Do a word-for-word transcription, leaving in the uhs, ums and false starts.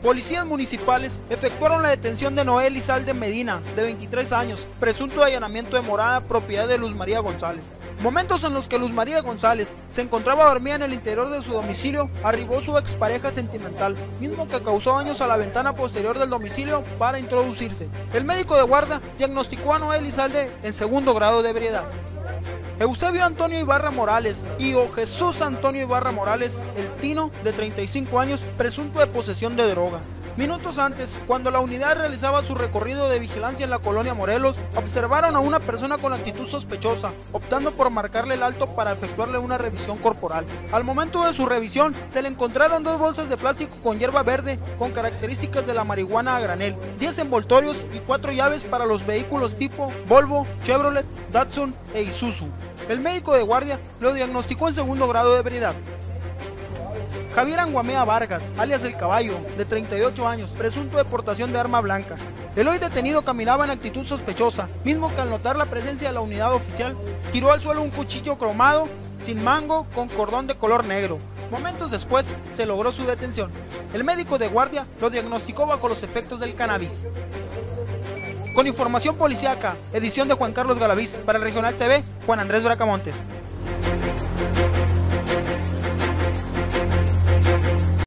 Policías municipales efectuaron la detención de Noé Elizalde Medina, de veintitrés años, presunto de allanamiento de morada, propiedad de Luz María González. Momentos en los que Luz María González se encontraba dormida en el interior de su domicilio, arribó su expareja sentimental, mismo que causó daños a la ventana posterior del domicilio para introducirse. El médico de guardia diagnosticó a Noé Elizalde en segundo grado de ebriedad. Eusebio Antonio Ibarra Morales y o Jesús Antonio Ibarra Morales, el Tino, de treinta y cinco años, presunto de posesión de droga. Minutos antes, cuando la unidad realizaba su recorrido de vigilancia en la colonia Morelos, observaron a una persona con actitud sospechosa, optando por marcarle el alto para efectuarle una revisión corporal. Al momento de su revisión, se le encontraron dos bolsas de plástico con hierba verde con características de la marihuana a granel, diez envoltorios y cuatro llaves para los vehículos tipo Volvo, Chevrolet, Datsun e Isuzu. El médico de guardia lo diagnosticó en segundo grado de ebriedad. Javier Anguamea Vargas, alias El Caballo, de treinta y ocho años, presunto de portación de arma blanca. El hoy detenido caminaba en actitud sospechosa, mismo que al notar la presencia de la unidad oficial, tiró al suelo un cuchillo cromado, sin mango, con cordón de color negro. Momentos después, se logró su detención. El médico de guardia lo diagnosticó bajo los efectos del cannabis. Con información policíaca, edición de Juan Carlos Galaviz, para el Regional T V, Juan Andrés Bracamontes.